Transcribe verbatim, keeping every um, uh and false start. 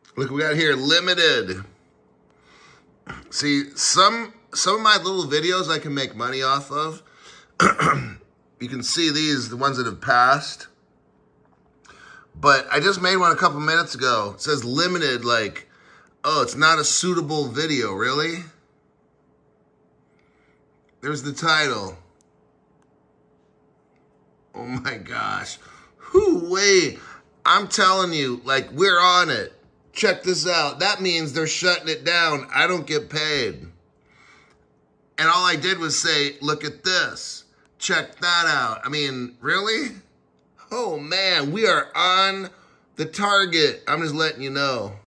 Look, we got here, limited. See, some some of my little videos I can make money off of. You can see these, the ones that have passed. But I just made one a couple minutes ago. It says limited, like, oh, it's not a suitable video, really? There's the title. Oh my gosh. Whoo, wait. I'm telling you, like, we're on it. Check this out. That means they're shutting it down. I don't get paid. And all I did was say, look at this. Check that out. I mean, really? Oh man, we are on the target. I'm just letting you know.